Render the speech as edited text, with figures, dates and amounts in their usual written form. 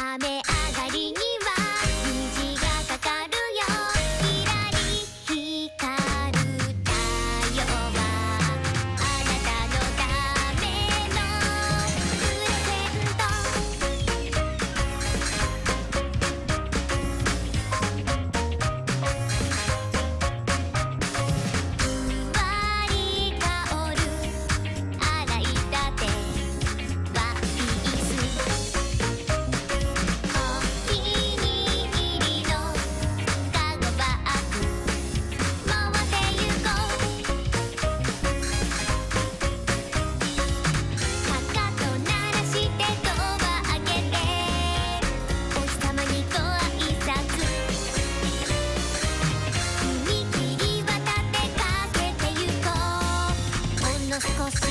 雨上がりには虹がかかるよ。キラリ光る太陽はあなたのためのプレゼント。ふわり香る洗いたてワンピース。お気に入りのカゴバッグ持ってゆこう。かかと鳴らしてドア開けてお日様にご挨拶。踏切渡ってかけてゆこう。ほんの少し